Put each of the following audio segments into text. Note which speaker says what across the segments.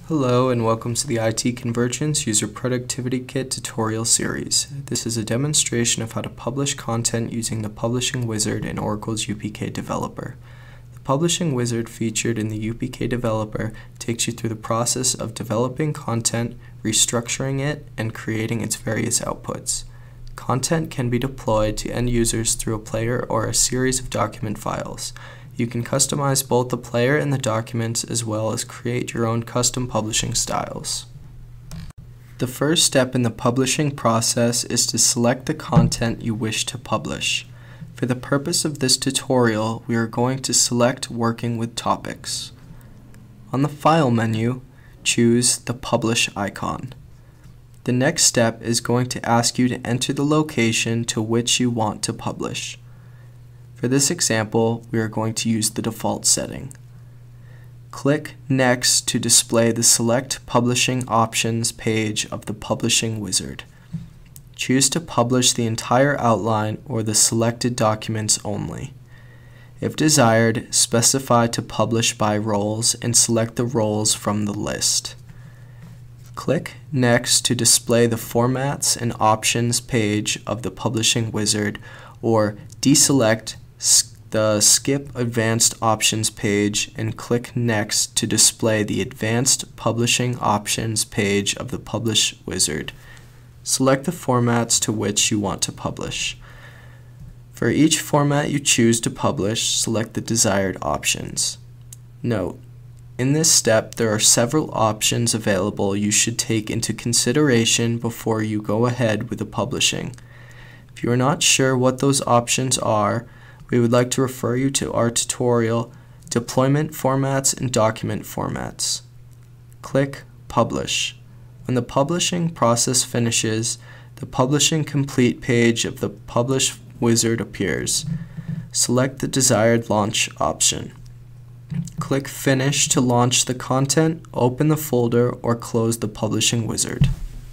Speaker 1: Hello and welcome to the IT Convergence User Productivity Kit tutorial series. This is a demonstration of how to publish content using the publishing wizard in Oracle's UPK Developer. The publishing wizard featured in the UPK Developer takes you through the process of developing content, restructuring it, and creating its various outputs. Content can be deployed to end users through a player or a series of document files. You can customize both the player and the documents as well as create your own custom publishing styles. The first step in the publishing process is to select the content you wish to publish. For the purpose of this tutorial, we are going to select Working with Topics. On the File menu, choose the Publish icon. The next step is going to ask you to enter the location to which you want to publish. For this example, we are going to use the default setting. Click Next to display the Select Publishing Options page of the Publishing Wizard. Choose to publish the entire outline or the selected documents only. If desired, specify to publish by roles and select the roles from the list. Click Next to display the Formats and Options page of the Publishing Wizard, or deselect the Skip Advanced Options page and click Next to display the Advanced Publishing Options page of the Publish Wizard. Select the formats to which you want to publish. For each format you choose to publish, select the desired options. Note: in this step, there are several options available you should take into consideration before you go ahead with the publishing. If you are not sure what those options are, we would like to refer you to our tutorial, Deployment Formats and Document Formats. Click Publish. When the publishing process finishes, the Publishing Complete page of the Publish Wizard appears. Select the desired launch option. Click Finish to launch the content, open the folder, or close the Publishing Wizard.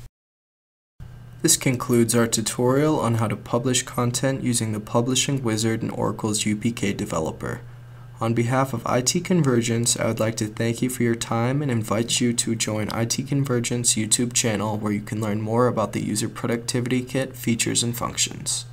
Speaker 1: This concludes our tutorial on how to publish content using the Publishing Wizard in Oracle's UPK Developer. On behalf of IT Convergence, I would like to thank you for your time and invite you to join IT Convergence YouTube channel where you can learn more about the User Productivity Kit features and functions.